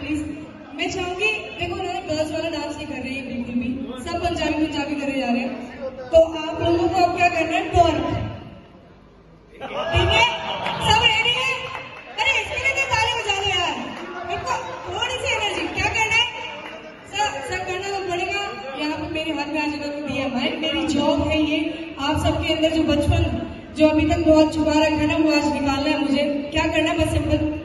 Please. मैं चाहूंगी, देखो उन्होंने गर्ल्स वाला डांस नहीं कर रही है बिल्कुल भी, सब पंजाबी पंजाबी करे जा रहे हैं, तो आप लोगों को अब क्या करना है, टॉर्क, ठीक है? सब रेडी है? अरे इसके लिए तो ताली बजा लो यार, इनको थोड़ी सी एनर्जी। क्या करना है? सब करना तो पड़ेगा। यहाँ पे मेरे हाथ में आज इन्होंने दिया माइक, मेरी जॉब है ये, आप सबके अंदर जो बचपन जो अभी तक बहुत छुपा रखा है ना, वो आज निकालना है मुझे। क्या करना है? बस सिंपल